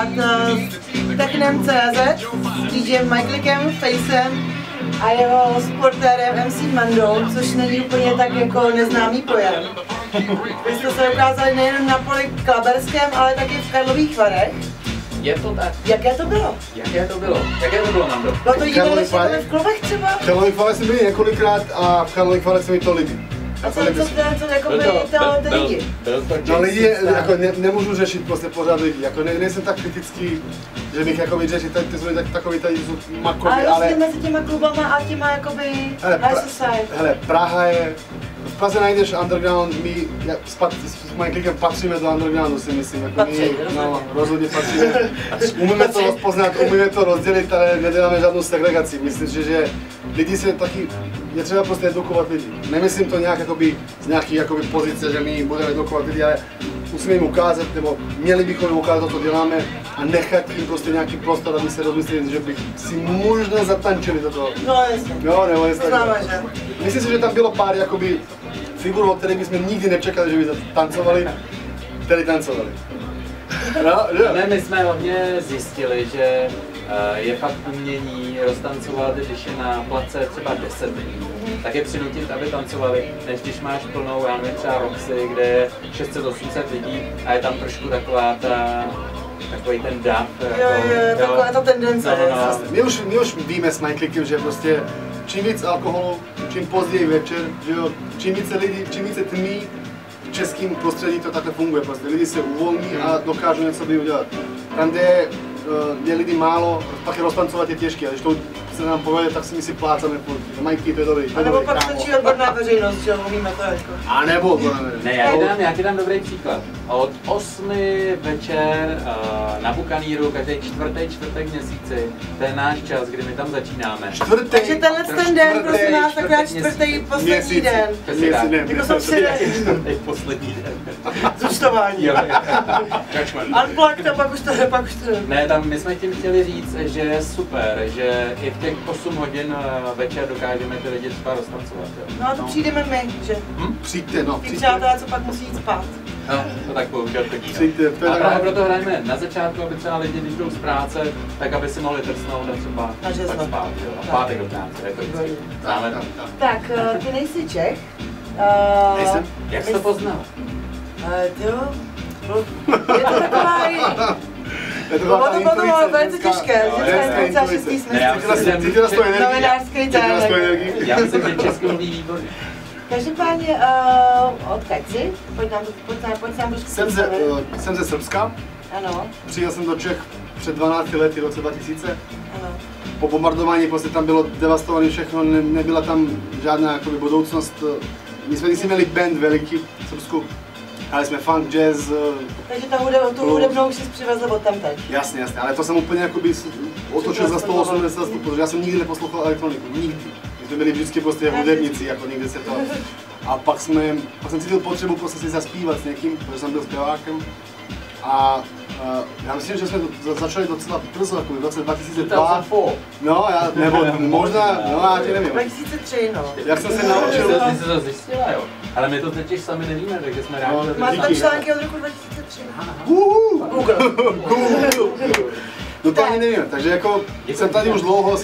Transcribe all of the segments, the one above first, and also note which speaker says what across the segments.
Speaker 1: spolupracovat s Technem.cz, s DJem Michaelikem, Facem a jeho sportérem MC Mandou, což není úplně tak jako neznámý pojem. Vy jste se ukázali nejen na poli Klaberském, ale taky v Karlových Varech.
Speaker 2: Je to tak.
Speaker 1: Jaké to bylo?
Speaker 2: Jaké to bylo, Mando?
Speaker 1: Bylo to jiné než v klubech třeba?
Speaker 3: V Karlových Varech jsme byli několikrát a v Karlových Varech se mi to líbí.
Speaker 1: A co jakoby ty lidi?
Speaker 3: No lidi, jako nemůžu řešit prostě pořád lidi, jako nejsem tak kritický, že bych jakoby řešit, ty jsou takový tady jsou makovi,
Speaker 1: ale mezi těma klubama a těma jakoby high society.
Speaker 3: Hele, Praha je, v Praze najdeš underground, my s Michaelikem patříme do undergroundu, si myslím, jako no, rozhodně patříme, umíme to rozpoznat, umíme to rozdělit, ale neděláme žádnou segregaci, myslím si, že lidi se taky, je třeba prostě edukovat lidi. Nemyslím to nějak jakoby, z nějaký jakoby pozice, že my budeme edukovat lidi, ale musíme jim ukázat, nebo měli bychom jim ukázat, co děláme a nechat jim prostě nějaký prostor, aby se rozmysleli, že bych si možná zatančili do toho.
Speaker 1: No jasně.
Speaker 3: Jo, nebo jestli
Speaker 1: známe, že?
Speaker 3: Myslím si, že tam bylo pár jakoby figur, od kterých bychom nikdy nečekali, že by tancovali, který tancovali. No,
Speaker 2: ne, my jsme hodně zjistili, že je fakt umění roztancovat, když je na place třeba 10 lidí, tak je přinutit, aby tancovali, než když máš plnou, já nevím, třeba Roxy, kde je 600-800 lidí a je tam trošku taková ta, takový ten dav.
Speaker 1: Taková ta tendence.
Speaker 3: No. My už víme s Michaelikem, že prostě čím víc alkoholu, čím později večer, že jo, čím více lidí, čím více tmí, v českém prostředí to takhle funguje, prostě lidi se uvolní a dokážou něco udělat. Tam, kde je lidi málo, pak je roztancovat je těžké, a když to se nám povede, tak si my si plácáme furt. Majky, to je dobrý.
Speaker 1: A nebo pak stačí odborná veřejnost, že umíme to jako.
Speaker 3: A nebo
Speaker 2: ne, já ti dám dobrý příklad. Od 8 večer na Bukaníru, každý čtvrtek měsíci, to je náš čas, kdy my tam začínáme.
Speaker 1: Takže tenhle ten den, prosím nás, taková čtvrtý poslední den. Jako jsou 3 dny.
Speaker 2: Poslední den.
Speaker 1: Zúčtování. Unplugged a pak už to jde.
Speaker 2: Ne, tam my jsme tím chtěli říct, že je super, že i v těch 8 hodin večer dokážeme ty lidi třeba roztancovat.
Speaker 1: No a to přijdeme my, že?
Speaker 3: Přijďte, no.
Speaker 1: Ty přátelé, co pak musí jít spát.
Speaker 2: No, to tak bohužel chodí.
Speaker 3: A
Speaker 2: právě proto hrajeme na začátku, aby třeba lidi, když jdou z práce, tak aby si mohli trsnout a třeba tak spát, jo. A pátek do práce, jako vždycky.
Speaker 1: Tak, ty nejsi Čech.
Speaker 3: Nejsem.
Speaker 2: Jak jsi to poznal?
Speaker 1: Jo, je to taková to bylo velice těžké, že šestý smysl.
Speaker 3: Cítila jsi to energii?
Speaker 1: Novinářský talent.
Speaker 2: Já myslím, že česky mluví výborně.
Speaker 1: Každopádně, odkud jsi? Pojď nám trošku.
Speaker 3: Jsem ze Srbska.
Speaker 1: Ano.
Speaker 3: Přijel jsem do Čech před 12 lety, v roce 2000.
Speaker 1: Ano.
Speaker 3: Po bombardování prostě tam bylo devastované všechno, nebyla tam žádná jakoby, budoucnost. My jsme si měli band veliký v Srbsku. Hráli jsme funk, jazz.
Speaker 1: Takže tu hudebnou už jsi přivezl od tam teď.
Speaker 3: Jasně, ale to jsem úplně jakoby otočil za 180 stupňů, protože já jsem nikdy neposlouchal elektroniku, nikdy. My jsme byli vždycky prostě hudebníci, jako někde se to. A pak jsem cítil potřebu prostě si zaspívat s někým, protože jsem byl zpěvákem. A já myslím, že jsme to začali docela brzo, jako v roce 2002. No, nebo možná, no já ti nevím.
Speaker 1: 2003, no.
Speaker 3: Jak jsem se naučil.
Speaker 2: Ty jsi to zjistila, jo. Ale my to totiž sami nevíme, takže jsme rádi.
Speaker 1: Máš tam články od roku 2003.
Speaker 3: Google. No to ani nevím, takže jako jsem tady už dlouho,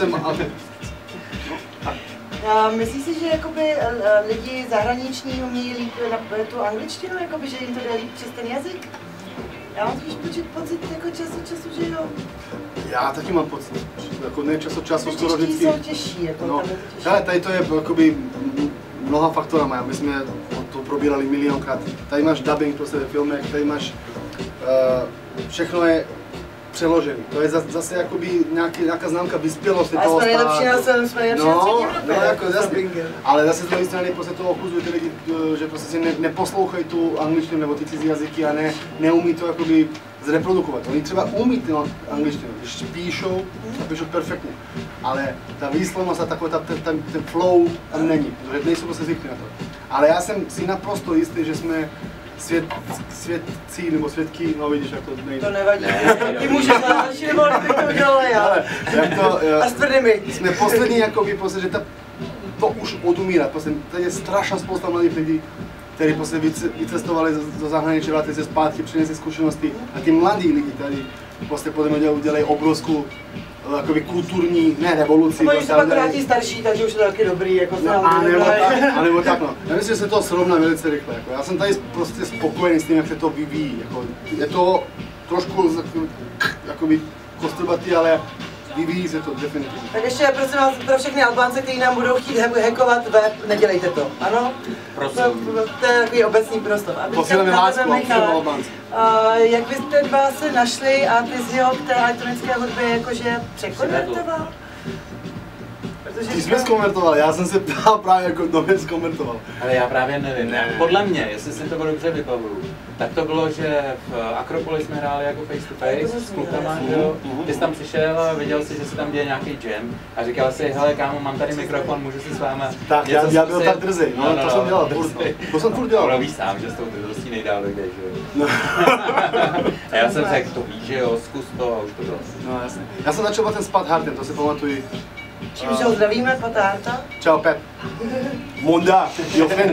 Speaker 1: Myslíš si, že jakoby lidi zahraniční umějí líp na tu angličtinu, jakoby, že jim to jde líp přes ten jazyk? Já mám spíš pocit jako čas od času, že jo?
Speaker 3: Já taky mám pocit, jako ne čas od času, skoro vždycky.
Speaker 1: Jsou těžší, jako
Speaker 3: no,
Speaker 1: tam je to těžší.
Speaker 3: Ale tady to je jakoby mnoha faktorama, my jsme to probírali milionkrát. Tady máš dubbing prostě ve filmech, tady máš, všechno je přeložený. To je zase jakoby nějaká známka vyspělosti toho státu.
Speaker 1: Ale jsme nejlepší na celém, jsme nejlepší na celém Evropě.
Speaker 3: No, jako jasný. Ale zase z druhé strany prostě to ochuzují ty lidi, že prostě si neposlouchají tu angličtinu nebo ty cizí jazyky a neumí to jakoby zreprodukovat. Oni třeba umí tu angličtinu, když píšou, tak píšou perfektně. Ale ta výslovnost a takový ten flow tam není, protože nejsou prostě zvyklí na to. Ale já jsem si naprosto jistý, že jsme svědci nebo svědky, no vidíš, jak to nejde.
Speaker 1: To nevadí, ty můžeš na další nebo bych to udělala já. A s tvrdými.
Speaker 3: Jsme poslední jakoby, prostě, že to už odumírá, prostě, tady je strašná spousta mladých lidí, kteří prostě vycestovali do zahraničí, vrátili se zpátky, přinesli zkušenosti a ty mladí lidi tady prostě podle mě udělají obrovskou jakoby kulturní, ne revoluci.
Speaker 1: Oni se pak vrátí starší, takže už je to taky dobrý, jako se nám
Speaker 3: a nebo tak no. Já myslím, že se to srovná velice rychle. Jako. Já jsem tady prostě spokojený s tím, jak se to vyvíjí. Jako, je to trošku jakoby kostrbatý, ale vyvíjí se to definitivně.
Speaker 1: Tak ještě prosím vás pro všechny Albánce, kteří nám budou chtít hackovat web, nedělejte to, ano?
Speaker 2: Prosím.
Speaker 1: To je takový obecný prostor.
Speaker 3: Posíláme lásku a Albánci.
Speaker 1: Jak vy jste dva se našli a ty z jeho k té elektronické hudbě jakože překonvertoval?
Speaker 3: Ty jsi mě zkonvertoval, já jsem se ptal právě jako kdo mě zkonvertoval.
Speaker 2: Ale já právě nevím, podle mě, jestli si to dobře vybavuju, tak to bylo, že v Akropoli jsme hráli jako face to face s klukama, jo. Ty jsi tam přišel a viděl si, že se tam děje nějaký jam a říkal si, hele kámo, mám tady mikrofon, můžu si s vámi
Speaker 3: tak,
Speaker 2: něco
Speaker 3: já byl tak drzej, no, to jsem dělal, to jsem furt dělal.
Speaker 2: Ale víš sám, že s tou drzostí nejdál dojde, že jo. A já jsem řekl, to víš, že jo, zkus to a už to bylo.
Speaker 3: No jasně. Já jsem začal ten Pat Hartem, to si pamatuju.
Speaker 1: Čímž ho zdravíme, Patárta.
Speaker 3: Čau Pep. Monda, jo friend.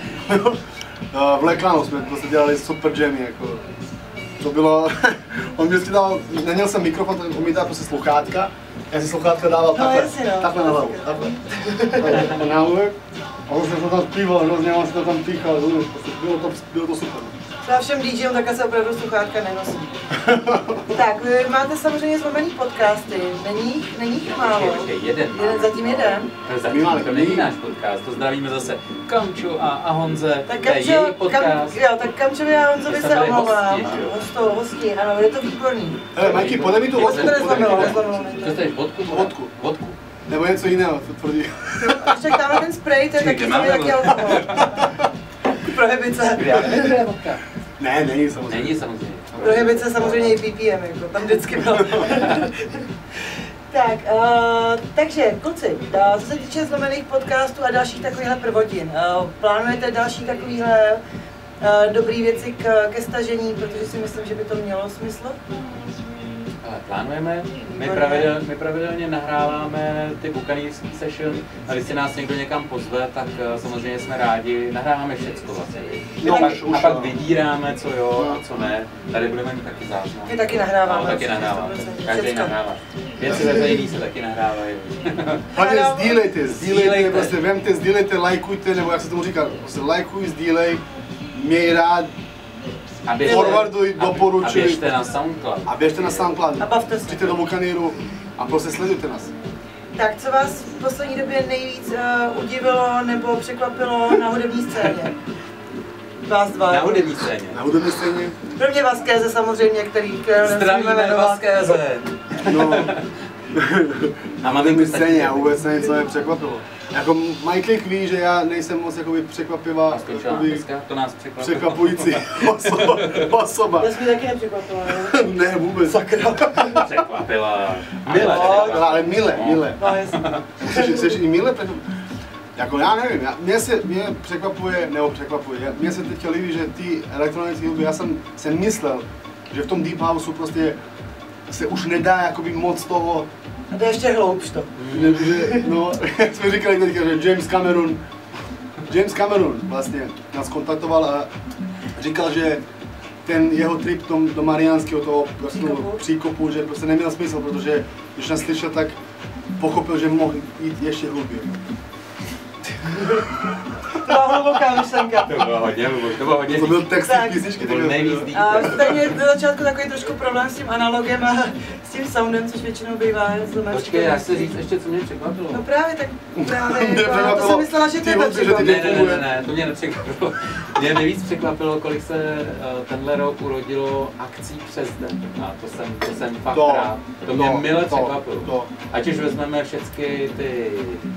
Speaker 3: V Leklánu jsme prostě dělali super jammy, jako. To bylo, on vždycky dal, neměl jsem mikrofon, on mi dal prostě sluchátka. Já si sluchátka dával takhle na hlavu, takhle. Na hlavu. A on se to tam zpíval, hrozně on se to tam píchal, bylo to super.
Speaker 1: Já všem DJům takhle se opravdu sluchátka nenosí. Tak, vy máte samozřejmě zlomený podcasty, není jich málo.
Speaker 2: Jeden,
Speaker 1: zatím jeden.
Speaker 2: To není náš podcast, to zdravíme zase Kamču a Honze,
Speaker 1: tak
Speaker 2: to je jejich podcast.
Speaker 1: Tak Kamčovi a Honzovi se omlouvám. Hosti, ano, je to výborný.
Speaker 3: Hele, Majky, podej mi tu vodku.
Speaker 2: Co chceš, vodku? Vodku.
Speaker 3: Nebo něco jiného, tvrdý.
Speaker 1: Ještě dáme ten spray, to je taky alkohol. Prohibice.
Speaker 3: Ne, není samozřejmě.
Speaker 2: Není samozřejmě.
Speaker 1: Prohibice samozřejmě i BPM, jako tam vždycky bylo. Tak, takže kluci, co se týče zlomených podcastů a dalších takovýchhle prvotin, plánujete další takovýhle dobrý věci ke stažení, protože si myslím, že by to mělo smysl?
Speaker 2: Plánujeme, my pravidelně nahráváme ty bukanýrský session a když si nás někdo někam pozve, tak samozřejmě jsme rádi, nahráváme všecko vlastně. A pak vydíráme, co jo a co ne. Tady budeme mít taky záznam.
Speaker 1: My taky nahráváme.
Speaker 2: No, taky nahráváme. Každý nahrává. Věci veřejný se taky nahrávají.
Speaker 3: Hlavně sdílejte, prostě vemte, sdílejte, lajkujte, nebo jak se tomu říká, prostě lajkuj, sdílej, měj rád. Forwarduj, doporučuj.
Speaker 2: A běžte na SoundCloud.
Speaker 3: A bavte se. Přijďte do Bukaníru a prostě sledujte nás.
Speaker 1: Tak co vás v poslední době nejvíc udivilo nebo překvapilo na hudební scéně? Vás dva.
Speaker 2: Na hudební scéně.
Speaker 3: Na hudební scéně.
Speaker 1: Kromě Vaskéze samozřejmě, který
Speaker 2: zdravíme Vaskéze.
Speaker 3: No.
Speaker 2: Na hudební
Speaker 3: scéně a vůbec se něco nepřekvapilo. Jako Michael ví, že já nejsem moc jakoby překvapivá,
Speaker 2: to nás
Speaker 3: překvapující osoba.
Speaker 1: Já jsem taky nepřekvapila,
Speaker 3: ne? Ne, vůbec.
Speaker 1: Sakra.
Speaker 2: Překvapila.
Speaker 3: Ale mile.
Speaker 1: No, jasně.
Speaker 3: Chceš i mile? Jako já nevím, mě překvapuje, mně se teď líbí, že ty elektronické hudby, já jsem myslel, že v tom Deep Houseu prostě se už nedá jakoby moc toho.
Speaker 1: A to je ještě hloubš to.
Speaker 3: No, jak jsme říkali teďka, že James Cameron vlastně nás kontaktoval a říkal, že ten jeho trip do Mariánského toho příkopu, že prostě neměl smysl, protože když nás slyšel, tak pochopil, že mohl jít ještě hluběji.
Speaker 1: To byla hluboká myšlenka.
Speaker 2: To bylo hodně.
Speaker 3: To byl text písničky.
Speaker 2: To byl nejvíc
Speaker 1: tak mě do začátku takový trošku problém s tím analogem a s tím soundem, což většinou bývá.
Speaker 2: Počkej, já chci říct ještě, co mě překvapilo.
Speaker 1: No právě, tak právě, to jsem myslela, že tebe překvapilo.
Speaker 2: Ne, to mě nepřekvapilo. Mě nejvíc překvapilo, kolik se tenhle rok urodilo akcí přes den. A to jsem fakt rád. To mě mile překvapilo. Ať už vezmeme všechny ty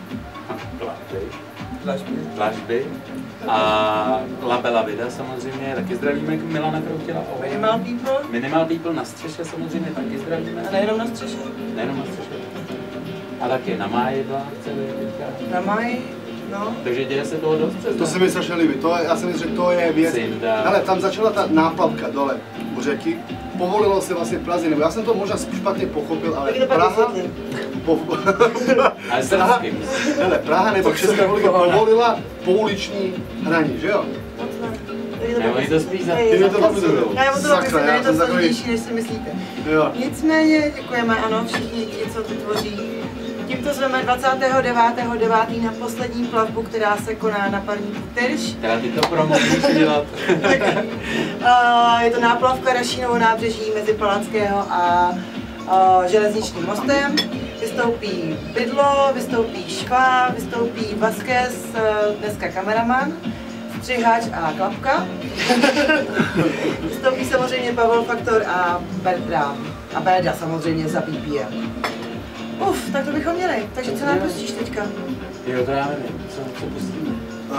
Speaker 2: dlažby a La Bella Vida samozřejmě, taky zdravíme Milana Kroutila. Minimal People na střeše samozřejmě taky zdravíme.
Speaker 1: A nejenom na střeše?
Speaker 2: Nejenom na střeše. A taky na Máji byla akce teďka.
Speaker 1: Na Máji, no.
Speaker 2: Takže děje se toho dost přes.
Speaker 3: To se mi strašně líbí, já si myslím, že to je věc. Ale tam začala ta náplavka dole u řeky. Povolilo se vlastně v Praze, nebo já jsem to možná špatně pochopil, ale Praha nebo Česká republika povolila pouliční hraní, že jo?
Speaker 2: Ne, oni to spíš za...
Speaker 3: Ty mě to pamatuju.
Speaker 1: Já o to
Speaker 3: Sakra,
Speaker 1: myslím, je to
Speaker 3: takový-
Speaker 1: složitější, než si myslíte.
Speaker 3: Jo.
Speaker 1: Nicméně děkujeme, ano, všichni, co to tvoří. Tímto zveme 29.9. na poslední plavbu, která se koná na parní Tyrš.
Speaker 2: Teda ty to promo musíš dělat.
Speaker 1: Je to náplavka Rašínovo nábřeží mezi Palackého a železničním mostem. Vystoupí Bydlo, vystoupí Šva, vystoupí Vasquez, dneska kameraman, střihač a Klapka. Vystoupí samozřejmě Pavel Faktor a Bertram. A Béda samozřejmě za BPM. Tak to bychom měli. Takže co nám pustíš teďka?
Speaker 2: Jo, to já nevím, co pustíme.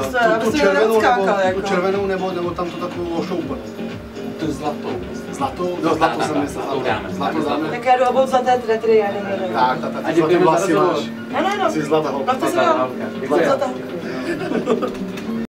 Speaker 3: Tu červenou nebo tam tu takovou ošoupanou?
Speaker 2: Tu zlatou.
Speaker 3: Zlatou? No, zlatou jsem myslel.
Speaker 2: Zlatou dáme.
Speaker 1: Tak já jdu obou zlaté tretry, já jdeme.
Speaker 3: Tak,
Speaker 2: A děkujeme za rozhovor.
Speaker 1: Ano,
Speaker 3: Jsi zlatá holka.
Speaker 1: Bavte se vám.
Speaker 2: Děkuji.
Speaker 1: Zlatá holka.